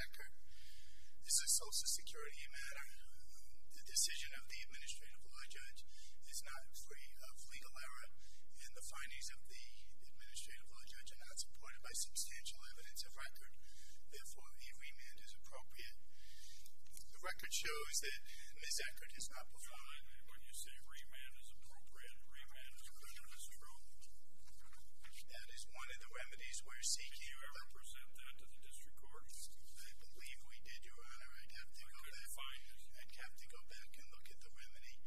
Rose-Eckert. This is a Social Security matter. The decision of the administrative law judge is not free of legal error, and the findings of the administrative law judge are not supported by substantial evidence of record. Therefore, a remand is appropriate. The record shows that Ms. Eckert has not performed. When you say remand is appropriate, remand is prejudice true? That is one of the remedies we're seeking. Did you ever present that to the district court? I believe we did, Your Honor. I'd have to go back. Find it. I'd have to go back and look at the remedy.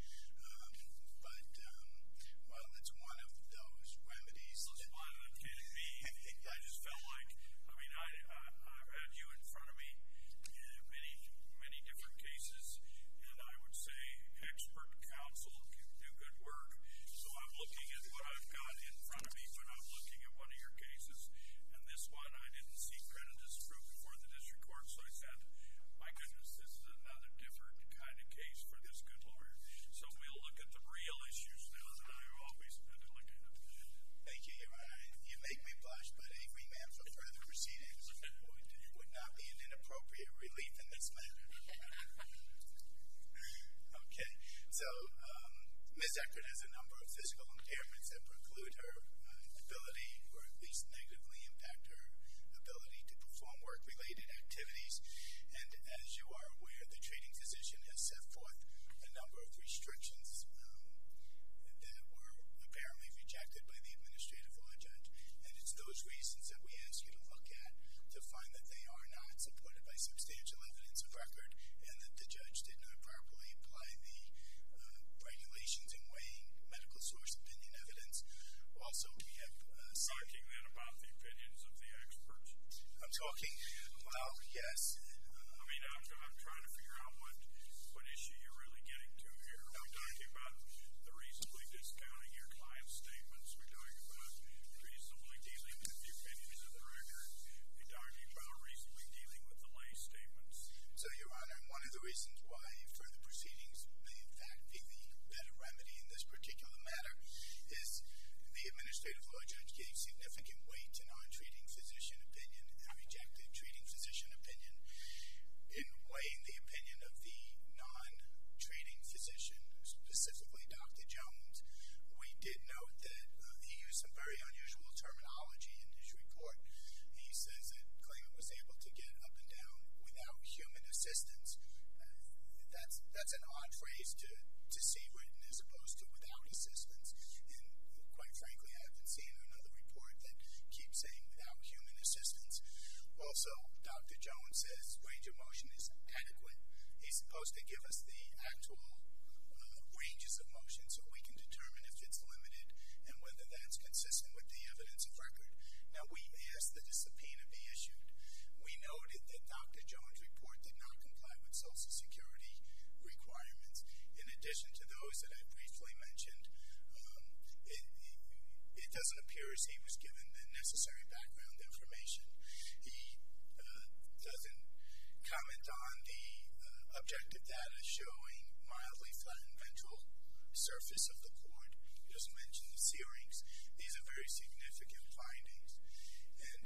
Well, it's one of those remedies. It's one that can't be. I just felt like, I've had you in front of me in many different cases, and I would say expert counsel can do good work. So I'm looking at what I've got in front of me, but I'm looking at one of your cases, and this one I didn't see prejudice true before the district court, so I said, my goodness, this is another different kind of case for this good lawyer. So we'll look at the real issues now that I've always had to look at. Thank you, Your Honor. You make me blush, but a remand for further proceedings would not be an inappropriate relief in this matter. Okay, so Ms. Eckert has a number of physical impairments that preclude her ability, or at least negatively impact her ability to perform work-related activities. And as you are aware, the treating physician has set forth a number of restrictions that were apparently rejected by the administrative law judge. And it's those reasons that we ask you to look at to find that they are not supported by substantial evidence of record, and that the judge did not properly apply the regulations in weighing medical source opinion evidence. Also, we have talking then about the opinions of the experts. I'm talking, well, yes. I'm trying to figure out what issue you're really getting to here. We're talking about the reasonably discounting your client's statements. We're talking about reasonably dealing with the opinions of the record. We're talking about reasonably dealing with the lay statements. So, Your Honor, one of the reasons why further proceedings may in fact be the better remedy in this particular matter is the administrative law judge gave significant weight to non-treating physician opinion and rejected treating physician opinion. In weighing the opinion of the non-treating physician, specifically Dr. Jones, we did note that he used some very unusual terminology in his report. He says that the claimant was able to get up and down without human assistance. That's an odd phrase to see written as opposed to without assistance. And quite frankly, I haven't seen another report that keeps saying without human assistance. Also, Dr. Jones says range of motion is adequate. He's supposed to give us the actual ranges of motion so we can determine if it's limited and whether that's consistent with the evidence of record. Now, we asked that a subpoena be issued. We noted that Dr. Jones' report did not comply with Social Security requirements. In addition to those that I briefly mentioned, it doesn't appear as he was given the necessary background information. He doesn't comment on the objective data showing mildly flattened ventral surface of the cord. He doesn't mention the searings. These are very significant findings. And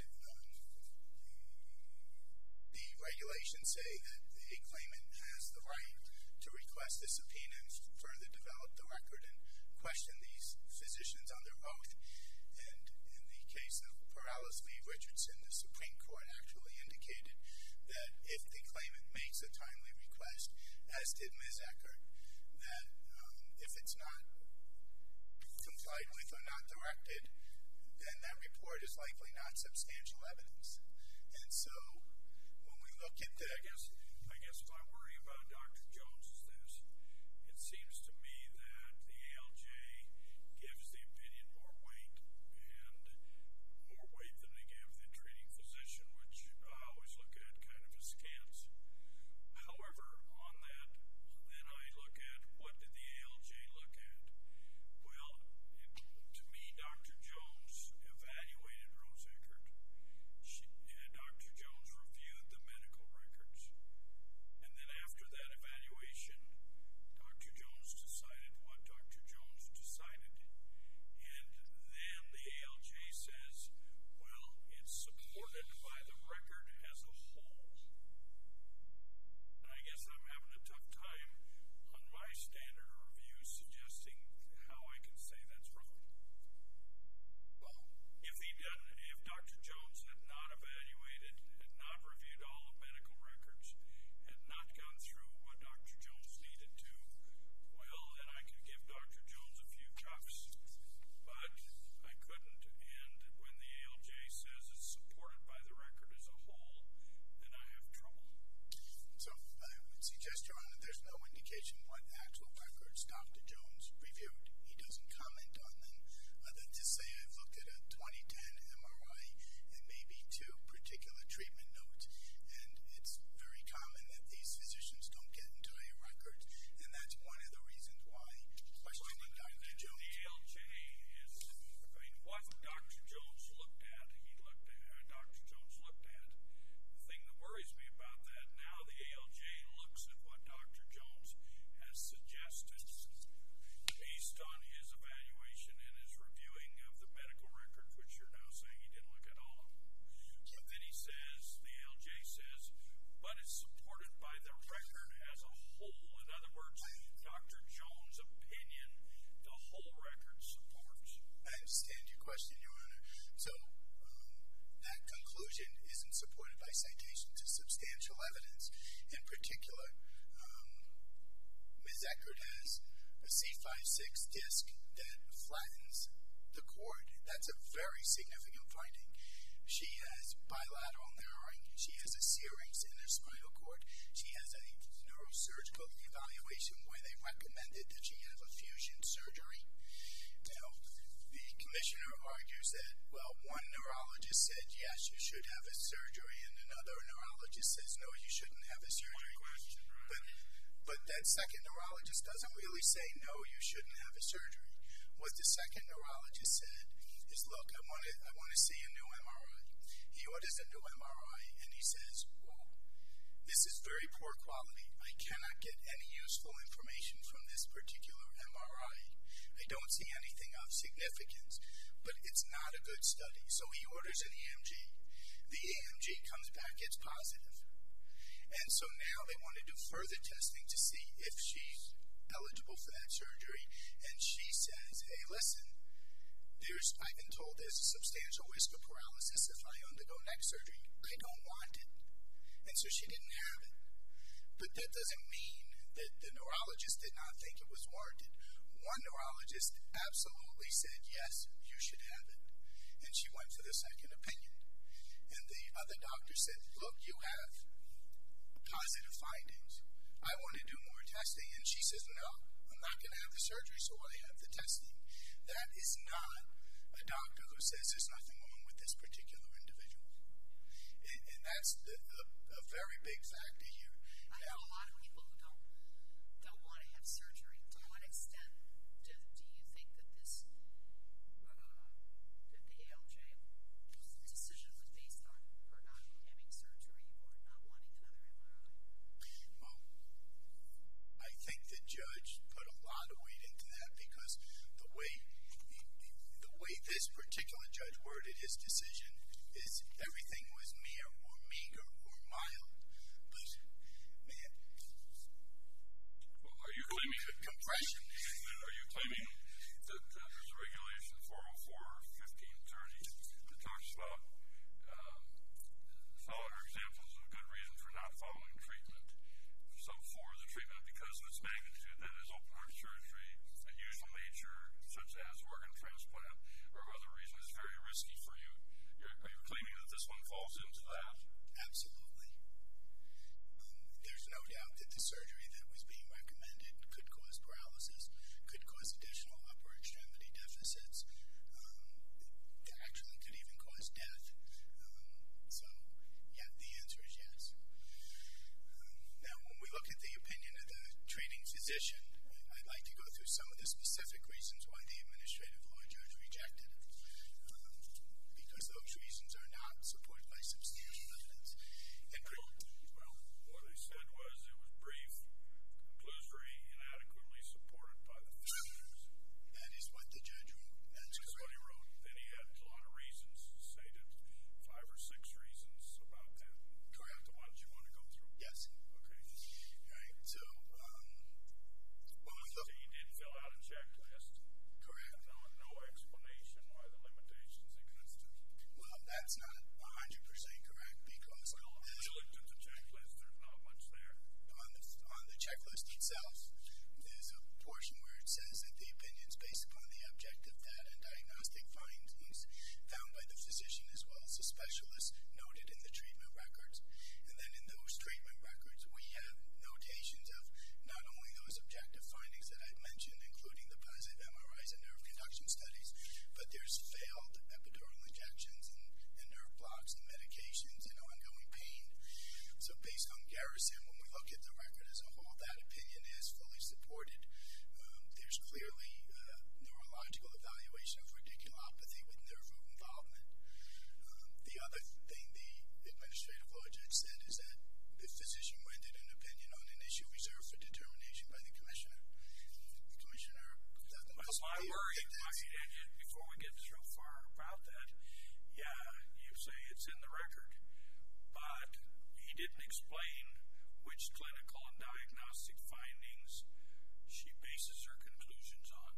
the regulations say that a claimant has the right to request a subpoena and further develop the record and question these physicians on their oath. And in the case of Perales v. Richardson, the Supreme Court actually indicated that if the claimant makes a timely request, as did Ms. Eckert, that if it's not complied with or not directed, then that report is likely not substantial evidence. And so when we look at the... I guess what I'm worried about Dr. Jones is this. It seems to me that the ALJ gives the opinion more weight than they give the treating physician, which I always look at kind of askance. However, on that, then I look at what did the ALJ look at? Well, to me, Dr. Jones evaluated Rose-Eckert. Dr. Jones reviewed the medical records. And then after that evaluation, Dr. Jones conclusion isn't supported by citation to substantial evidence. In particular, Ms. Eckert has a C5-6 disc that flattens the cord. That's a very significant finding. She has bilateral narrowing. She has a serous in her spinal cord. She has a neurosurgical evaluation where they recommended that she have a fusion surgery. Now, the commissioner argues that, well, one neurologist said, yes, you should have a surgery, and another neurologist says, no, you shouldn't have a surgery. But that second neurologist doesn't really say, no, you shouldn't have a surgery. What the second neurologist said is, look, I want to see a new MRI. He orders a new MRI, and he says, well, this is very poor quality. I cannot get any useful information from this particular MRI. I don't see anything of significance, but it's not a good study. So he orders an EMG. The EMG comes back, it's positive. And so now they want to do further testing to see if she's eligible for that surgery. And she says, hey, listen, I've been told there's a substantial risk of paralysis if I undergo neck surgery. I don't want it. And so she didn't have it. But that doesn't mean that the neurologist did not think it was warranted. One neurologist absolutely said, yes, you should have it. And she went for the second opinion. And the other doctor said, look, you have positive findings. I want to do more testing. And she says, no, I'm not going to have the surgery, so I have the testing. That is not a doctor who says there's nothing wrong with this particular individual. And that's a very big factor here. I know a lot of people who don't want to have surgery. To what extent do you think that that the ALJ decision was based on her not having surgery or not wanting another MRI? Well, I think the judge put a lot of weight into that because the way this particular judge worded his decision is everything was mere or meager or mild. But, man, well, are you claiming compression? Are you claiming that there's a regulation 404-1530 that talks about following examples of good reason for not following treatment? So for the treatment because of its magnitude, that is open heart surgery, unusual nature, such as organ transplant, or other reasons very risky for you. Are you claiming that this one falls into that? Absolutely. There's no doubt that the surgery that was being recommended could cause paralysis, could cause additional upper extremity deficits, actually could even cause death. So, yeah, the answer is yes. Now, when we look at the opinion of the treating physician, I'd like to go through some of the specific reasons why the administrative law judge rejected it, because those reasons are not supported by substantial evidence. Well, what I said was it was brief, conclusory, inadequately supported by the factors. That is what the judge wrote. That's what he wrote. Then he had a lot of reasons, stated 5 or 6 reasons about that. Correct. The ones you want to go through. Yes. Okay. All right. So, when we look, he did fill out a checklist. Correct. No explanation why the limitations existed. Well, that's not 100% correct because When you looked at the checklist, there's not much there. on the checklist itself, there's a portion where it says that the opinions based upon the objective data and diagnostic findings found by the physician as well as the specialist noted in the treatment records. And then in those treatment records, we have notations of not only those objective findings that I've mentioned, including the positive MRIs and nerve conduction studies, but there's failed epidural injections and nerve blocks and medications and ongoing pain. So based on Garrison, when we look at the record as a whole, that opinion is fully supported. There's clearly neurological evaluation of radiculopathy with nerve root involvement. The other thing the administrative law judge said is that the physician rendered an opinion on an issue reserved for determination by the commissioner. The commissioner doesn't. That's my worry. Before we get so far about that, yeah, you say it's in the record, but he didn't explain which clinical and diagnostic findings she bases her conclusions on.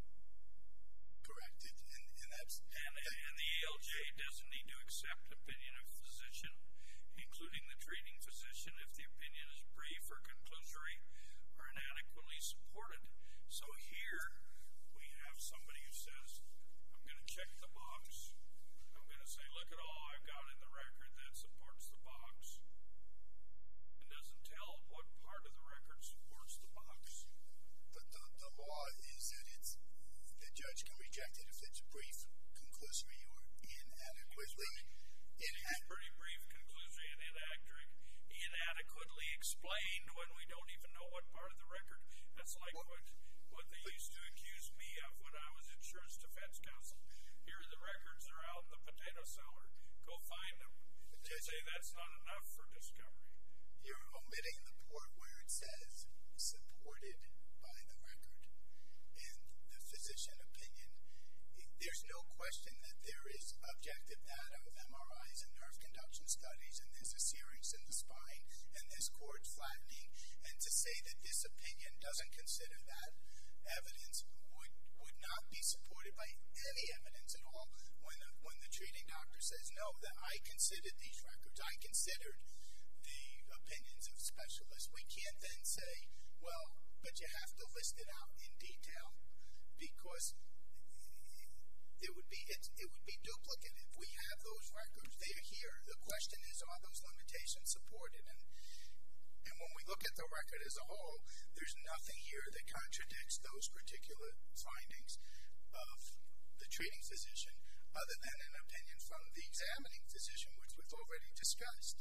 Correct. And the ALJ doesn't need to accept opinion of physician physician, including the treating physician, if the opinion is brief or conclusory or inadequately supported. So here we have somebody who says, I'm going to check the box. I'm going to say, look at all I've got in the record that supports the box. It doesn't tell what part of the record supports the box. But the law is that the judge can reject it if it's brief, conclusory, or inadequately. It's pretty brief, conclusory, and inadequately explained when we don't even know what part of the record. That's like what they used to accuse me of when I was insurance defense counsel. Here are the records, they're out in the potato cellar. Go find them. They say that's not enough for discovery. You're omitting the part where it says supported by the record. And the physician opinion, there's no question that there is objective data of MRIs and nerve conduction studies, and there's a serous in the spine, and there's cord flattening. And to say that this opinion doesn't consider that evidence would not be supported by any evidence at all when the treating doctor says, no, that I considered these records. I considered the opinions of specialists. We can't then say, well, but you have to list it out in detail because it would be duplicative. We have those records. They're here. The question is, are those limitations supported? And when we look at the record as a whole, there's nothing here that contradicts those particular findings of the treating physician other than an opinion from the examining physician, which we've already discussed.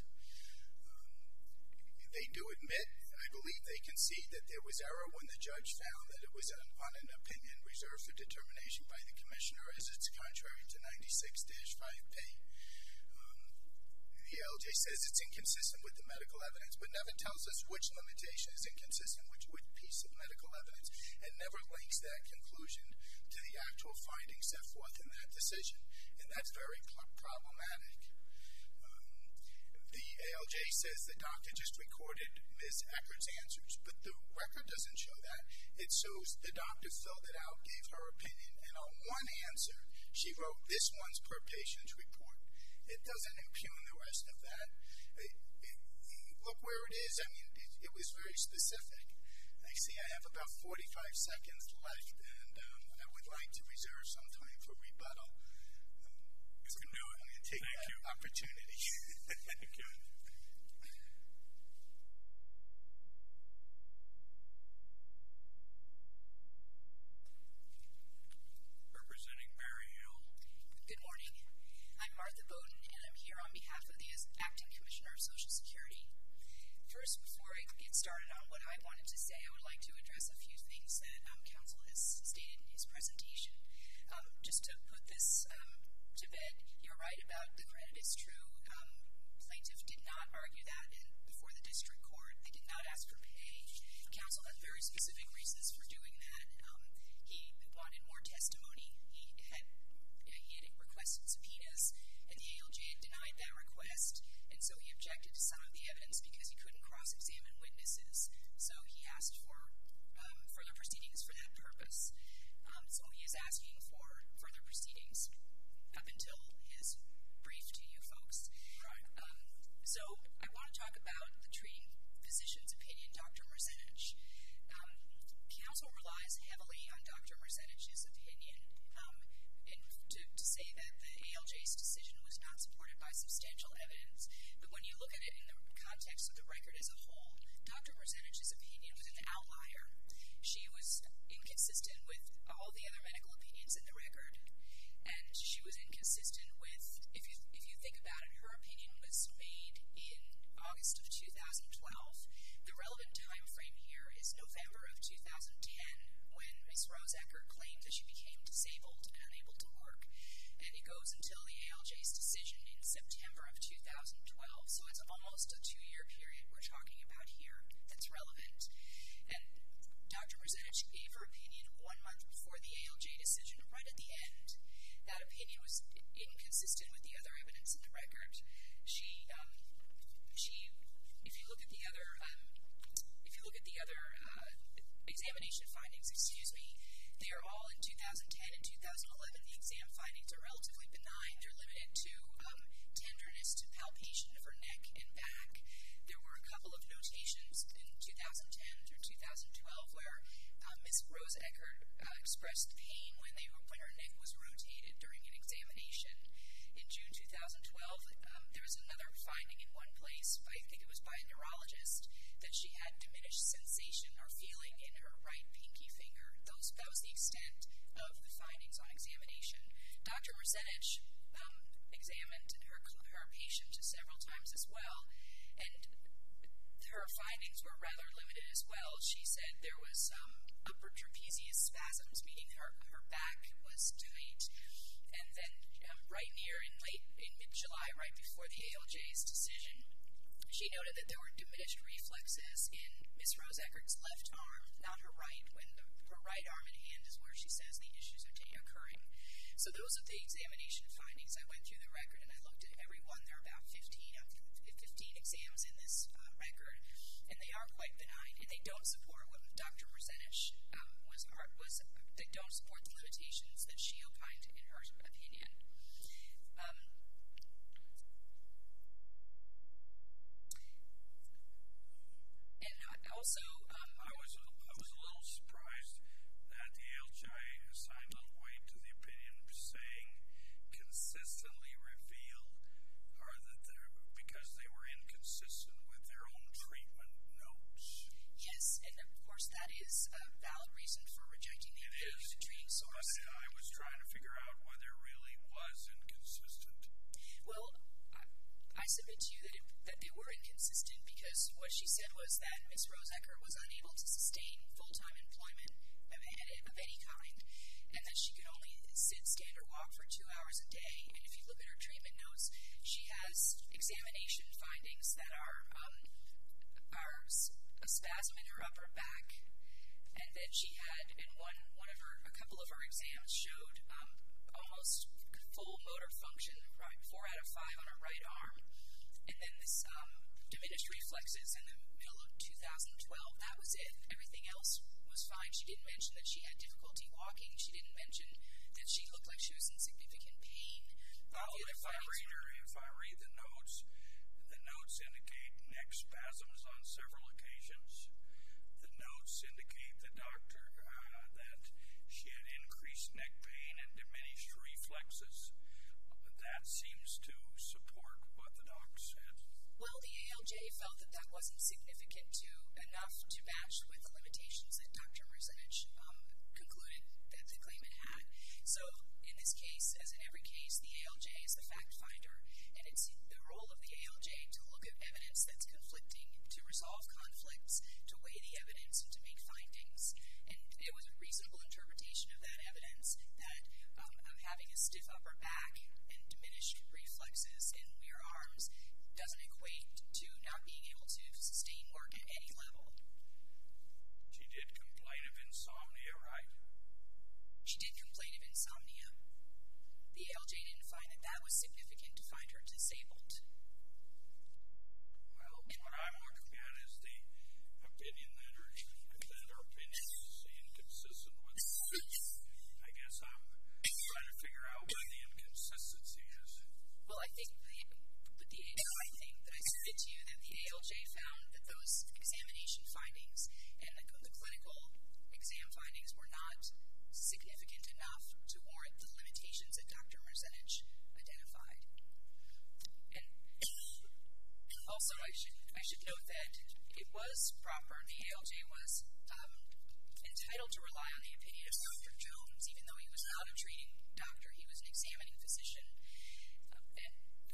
They do admit, I believe they concede that there was error when the judge found that it was on an opinion reserved for determination by the commissioner as it's contrary to 96-5P. The ALJ says it's inconsistent with the medical evidence, but never tells us which limitation is inconsistent with which piece of medical evidence, and never links that conclusion to the actual findings set forth in that decision. And that's very problematic. The ALJ says the doctor just recorded Ms. Eckert's answers, but the record doesn't show that. It shows the doctor filled it out, gave her opinion, and on one answer, she wrote, this one's per patient's report. It doesn't impugn the rest of that. Look where it is. I mean, it was very specific. I see I have about 45 seconds left, and I would like to reserve some time for rebuttal. You can do it. I'm going to take that opportunity. Thank you. Representing Berryhill. Good morning. I'm Martha Bowden, and I'm here on behalf of the Acting Commissioner of Social Security. First, before I get started on what I wanted to say, I would like to address a few things that counsel has stated in his presentation. Just to put this to bed, you're right about the credit is true. Plaintiff did not argue that before the district court. They did not ask for pay. Counsel had very specific reasons for doing that. He wanted more testimony. He had requested subpoenas, and the ALJ had denied that request, and so he objected to some of the evidence because he couldn't cross-examine witnesses. So he asked for further proceedings for that purpose. So he is asking for further proceedings up until his brief to you folks. Right. So I want to talk about the treating physician's opinion, Dr. Merzenich. Counsel relies heavily on Dr. Merzenich's opinion and to say that the ALJ's decision was not supported by substantial evidence. But when you look at it in the context of the record as a whole, Dr. Merzenich's opinion was an outlier. She was inconsistent with all the other medical opinions in the record, and she was inconsistent with, if you think about it, her opinion was made in August of 2012. The relevant time frame here is November of 2010, when Ms. Rose-Eckert claimed that she became disabled and unable to work, and it goes until the ALJ's decision in September of 2012. So it's almost a 2-year period we're talking about here that's relevant. And Dr. Merzenich gave her opinion 1 month before the ALJ decision, right at the end. That opinion was inconsistent with the other evidence in the record. If you look at the other examination findings, they are all in 2010 and 2011. The exam findings are relatively benign. They're limited to tenderness, to palpation, was another finding in one place, I think it was by a neurologist, that she had diminished sensation or feeling in her right pinky finger. That was the extent of the findings on examination. Dr. Merzenich examined her patient several times as well, and her findings were rather limited as well. She said there was upper trapezius spasms, meaning her back was tight. And then right in mid-July, right before the ALJ's decision, she noted that there were diminished reflexes in Ms. Rose-Eckert's left arm, not her right, when her right arm and hand is where she says the issues are occurring. So those are the examination findings. I went through the record and I looked at every one. There are about 15 exams in this record, and they are quite benign, and they don't support what Dr. Merzenich they don't support the limitations that she opined in her opinion. And also, I was a little surprised that the ALJ assigned little weight to the opinion saying consistently revealed, or that because they were inconsistent with their own treatment notes. Yes, and of course that is a valid reason for rejecting the opinion of the treating source. I was trying to figure out whether it really was inconsistent. Well, I submit to you that they were inconsistent, because what she said was that Ms. Rose-Eckert was unable to sustain full-time employment of any kind, and that she could only sit, stand, or walk for 2 hours a day. And if you look at her treatment notes, she has examination findings that are a spasm in her upper back, and then she had in a couple of her exams showed almost full motor function, 4 out of 5 on her right arm, and then this diminished reflexes in the middle of 2012. That was it. Everything else was fine. She didn't mention that she had difficulty walking. She didn't mention that she looked like she was in significant pain. Well, if I read the notes indicate neck spasms on several occasions. The notes indicate the doctor that she had increased neck pain and diminished reflexes. That seems to support what the doc said. Well, the ALJ felt that that wasn't significant enough to match with the limitations that Dr. Merzenich concluded that the claimant had. So in this case, as in every case, the ALJ is the fact finder, and it's the role of the ALJ to look at evidence that's conflicting, to resolve conflicts, to weigh the evidence, and to make findings. And it was a reasonable interpretation of that evidence that having a stiff upper back and diminished reflexes in your arms doesn't equate to not being able to sustain work at any level. She did complain of insomnia, right? She did complain of insomnia. The ALJ didn't find that that was significant to find her disabled. Well, what I'm looking at is the opinion that her opinion is inconsistent with. I guess I'm trying to figure out what the inconsistency is. Well, I think that I submit to you that the ALJ found that those examination findings and the clinical exam findings were not significant enough to warrant the limitations that Dr. Merzenich identified. And also, I should note that it was proper. The ALJ was entitled to rely on the opinion of Dr. Jones, even though he was not a treating doctor. He was an examining physician. And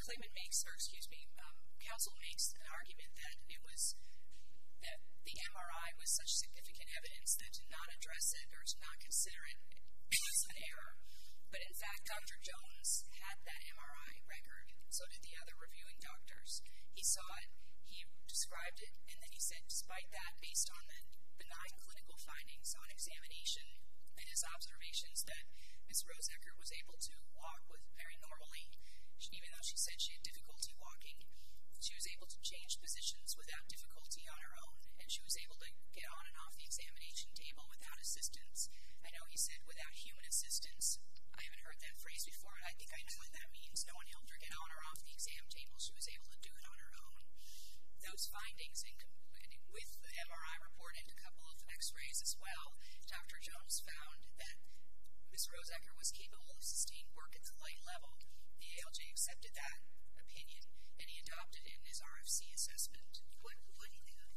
counsel makes an argument that the MRI was such significant evidence that to not address it or to not consider it was an error. But in fact, Dr. Jones had that MRI record. So did the other reviewing doctors. He saw it, he described it, and then he said, despite that, based on the benign clinical findings on examination and his observations that Ms. Rose-Eckert was able to walk very normally, even though she said she had difficulty walking, she was able to change positions without difficulty on her own, and she was able to get on and off the examination table without assistance. I know he said without human assistance. I haven't heard that phrase before, and I think I know what that means. No one helped her get on or off the exam table. She was able to do it on her own. Those findings, with the MRI report and a couple of x-rays as well, Dr. Jones found that Ms. Rose-Eckert was capable of sustained work at the light level. The ALJ accepted that opinion, and he adopted in his RFC assessment. What is your view of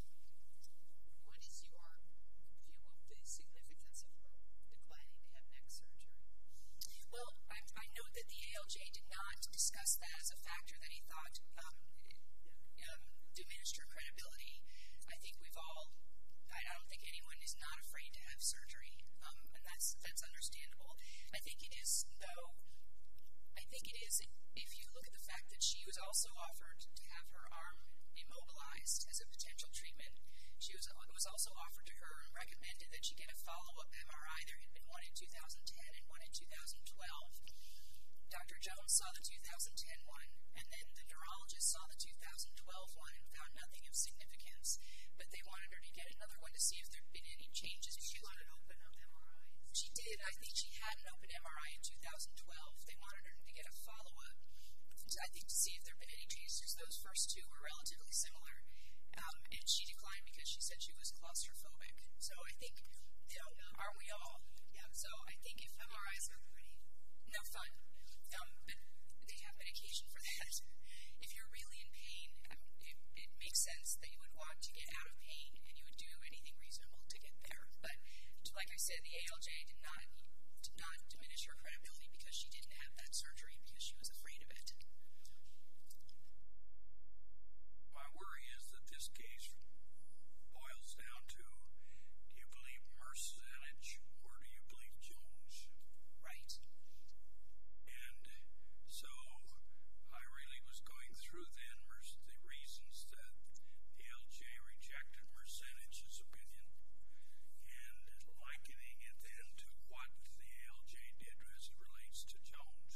the significance of her declining to have neck surgery? Well, I note that the ALJ did not discuss that as a factor that he thought diminished her credibility. I think I don't think anyone is not afraid to have surgery, and that's understandable. I think it is, if you look at the fact that she was also offered to have her arm immobilized as a potential treatment. It was also offered to her and recommended that she get a follow-up MRI. There had been one in 2010 and one in 2012. Dr. Jones saw the 2010 one, and then the neurologist saw the 2012 one and found nothing of significance. But they wanted her to get another one to see if there had been any changes. She wanted to open up MRIs. She did. I think she had an open MRI in 2012. They wanted her to get a follow-up, I think, to see if there had been any changes. Those first two were relatively similar. And she declined because she said she was claustrophobic. So I think, aren't we all? Yeah. So I think if MRIs are pretty no fun, but they have medication for that. If you're really in pain, it makes sense that you would want to get out of pain and you would do anything reasonable to get there. But like I said, the ALJ did not diminish her credibility because she didn't have that surgery because she was afraid of it. My worry is that this case boils down to, do you believe Mercenich or do you believe Jones? Right. And so I really was going through then the reasons that the ALJ rejected Mercenich's opinion and likening it then to what the ALJ did as it relates to Jones.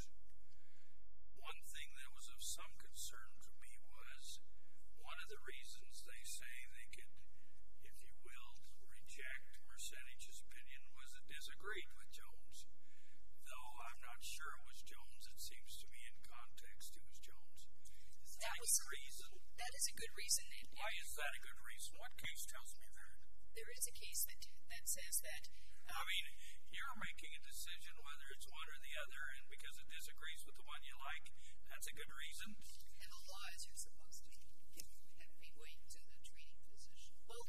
One thing that was of some concern to me was one of the reasons they say they could, if you will, reject Mercenich's opinion was it disagreed with Jones. Though I'm not sure it was Jones, it seems to me in context it was Jones. Is that a good reason? That is a good reason. Why is that a good reason? What case tells me that? There is a case that says that. I mean, you're making a decision whether it's one or the other, and because it disagrees with the one you like, that's a good reason. And the law is you're supposed to give heavy weight to the treating physician. Well,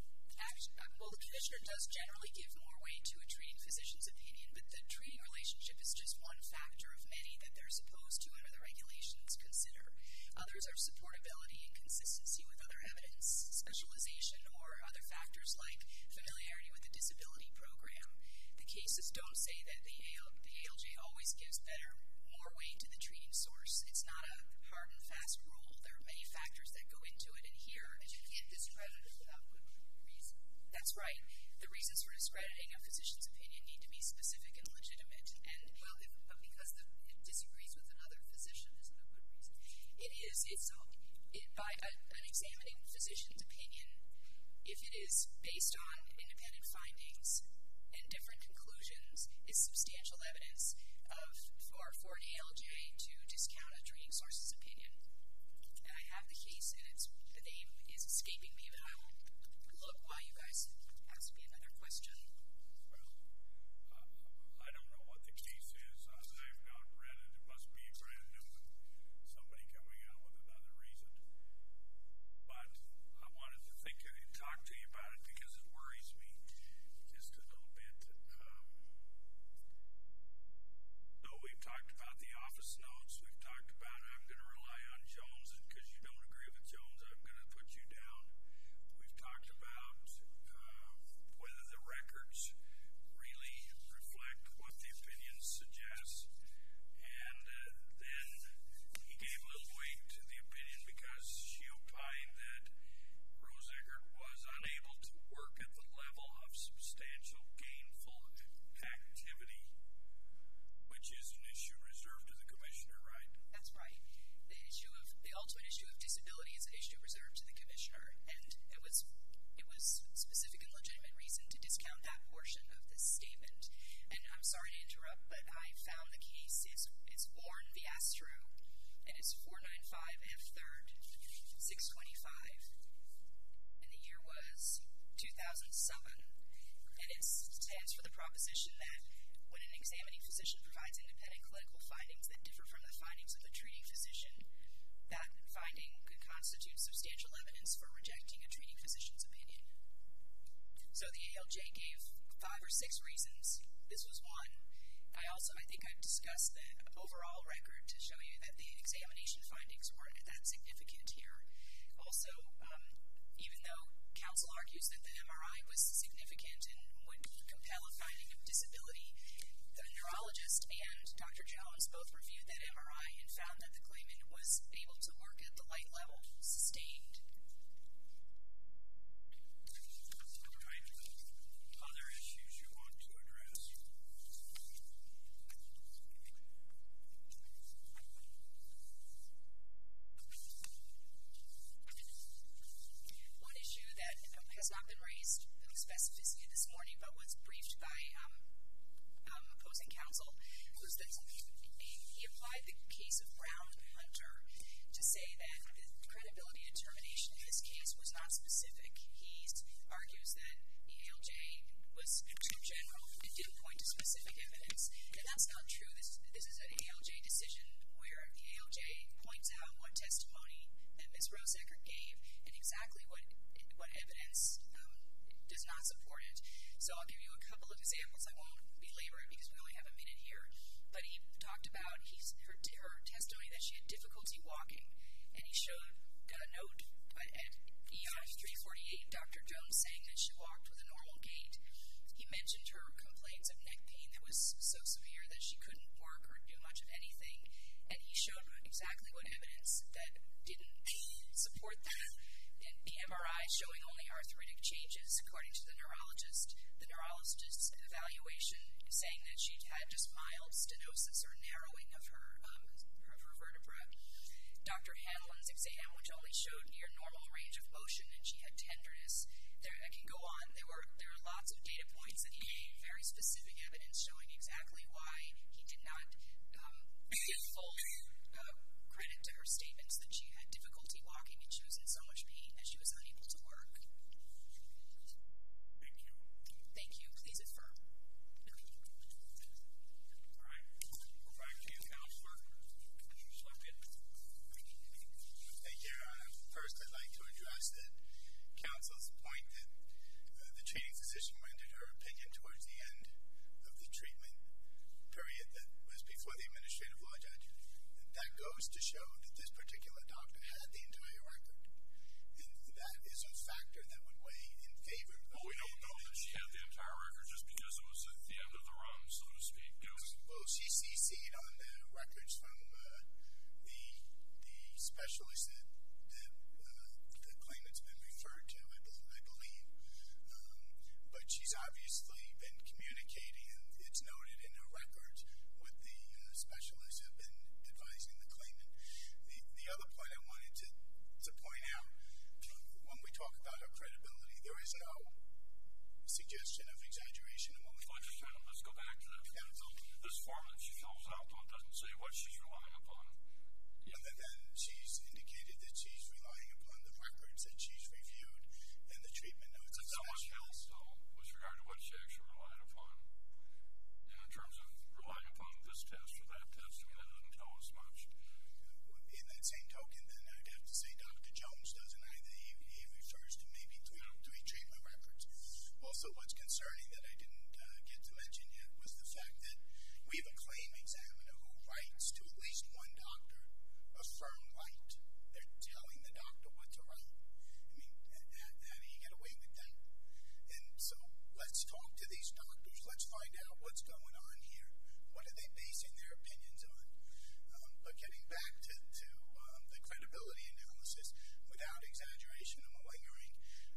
the commissioner does generally give more weight to a treating physician's opinion, but the treating relationship is just one factor of many that they're supposed to, under the regulations, consider. Others are supportability and consistency with other evidence, specialization, or other factors like familiarity with the disability program. The cases don't say that the ALJ always gives more weight to the treating source. It's not a hard and fast rule. There are many factors that go into it, and here, You can't discredit it without good reason. that's right. The reasons for discrediting a physician's opinion need to be specific and legitimate. But because it disagrees with another physician isn't a good reason. It is. By an examining physician's opinion, if it is based on independent findings and different conclusions, is substantial evidence for an ALJ to discount a treating source's opinion. And I have the case, and the name is escaping me, but I will look while you guys ask me another question. Well, I don't know what the case is. I've not read it. It must be brand new and somebody coming out with another reason. But I wanted to think and talk to you about it because it worries me just a little bit. So we've talked about the office notes. We've talked about I'm going to rely on Jones, and because you don't agree with Jones, I'm going to put you down. We've talked about whether the records really reflect what the opinions suggest. And then he gave little weight to the opinion because she opined that Rose-Eckert was unable to work at the level of substantial gainful activity, which is an issue reserved to the commissioner, right? That's right. The ultimate issue of disability is an issue reserved to the commissioner, and it was specific and legitimate reason to discount that portion of this statement. And I'm sorry to interrupt, but I found the case. It's Orn v. Astro, and it's 495 F. 3rd, 625, and the year was 2007. And it stands for the proposition that when an examining physician provides independent clinical findings that differ from the findings of the treating physician, that finding could ALJ gave 5 or 6 reasons. This was one. I think I've discussed the overall record to show you that the examination findings weren't that significant here. Also, even though counsel argues that the MRI was significant and would compel a finding of disability, the neurologist and Dr. Jones both reviewed that MRI and found that the claimant was able to work at the light level, sustained. All right. Other issues you want to address? One issue that has not been raised with specificity this morning but was briefed by opposing counsel was that he applied the case of Brown Hunter to say that the credibility determination in this case was not specific. He argues that the ALJ was too general and didn't point to specific evidence, and that's not true. This is an ALJ decision where the ALJ points out what testimony that Ms. Rose-Eckert gave and exactly what evidence does not support it. So I'll give you a couple of examples. I won't belabor it because we only have a minute here. But he talked about her testimony that she had difficulty walking, and he showed a note at ER 348, Dr. Jones saying that she walked with a normal gait. He mentioned her complaints of neck pain that was so severe that she couldn't work or do much of anything, and he showed exactly what evidence that didn't support that. And the MRI showing only arthritic changes, according to the neurologist. The neurologist's evaluation saying that she'd had just mild stenosis or narrowing of her vertebra. Dr. Hanlon's exam, which only showed near normal range of motion, and she had tenderness. I can go on. There are lots of data points that he gave, very specific evidence showing exactly why he did not give full credit to her statements that she had difficulty walking and she was in so much pain that she was unable to work. Thank you. Thank you. Please affirm. All right. Back to you, Counselor. Mr. Slippin. Thank you, Your Honor. First, I'd like to address that counsel's point that the treating physician rendered her opinion towards the end of the treatment period that was before the administrative law judge. That goes to show that this particular doctor had the entire record. And that is a factor that would weigh in favor of Well, we don't know that she had the entire record just because it was at the end of the run, so to speak. Well, she CC'd on the records from the specialist that the claimant's been referred to, I believe. But she's obviously been communicating, and it's noted in her records, what the specialists have been advising the claimant. The other point I wanted to point out, when we talk about her credibility, there is no suggestion of exaggeration. Let's go back to that. This form that she fills out, though, doesn't say what she's relying upon. Other than she's indicated that she's relying upon the records that she's reviewed and the treatment notes. Is that much else, though, with regard to what she actually relied upon? In terms of relying upon this test or that test, I mean, that doesn't tell us much. In that same token, then I'd have to say Dr. Jones doesn't either. He refers to maybe three treatment records. Also, what's concerning that I didn't get to mention yet was the fact that we have a claim examiner who writes to at least one doctor a firm right. They're telling the doctor what to write. I mean, how do you get away with that? And so let's talk to these doctors. Let's find out what's going on here. What are they basing their opinions on? But getting back to the credibility analysis, without exaggeration and malingering,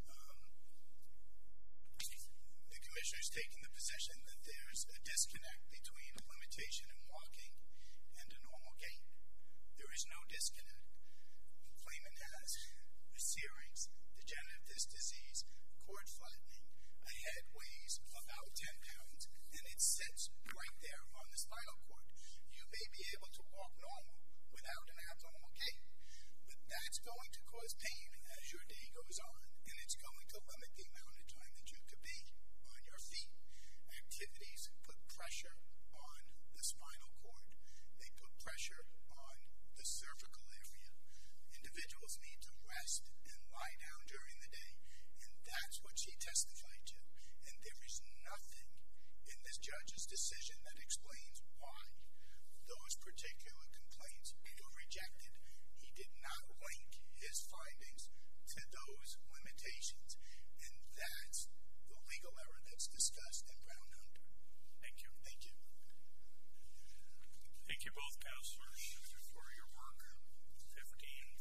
the commissioner's taking the position that there's a disconnect between a limitation in walking and a normal gait. There is no disconnect. The claimant has a series, degenerative disc disease, cord flattening. A head weighs about 10 pounds, and it sits right there on the spinal cord. You may be able to walk normal without an abnormal gait, but that's going to cause pain as your day goes on, and it's going to limit the amount of time that you could be on your feet. Activities put pressure on the spinal cord. They put pressure on the cervical area. Individuals need to rest and lie down during the day, and that's what she testified to. And his findings to those limitations. And that's the legal error that's discussed in Brown-Hunter. Thank you. Thank you. Thank you both, counselors, for your work. 15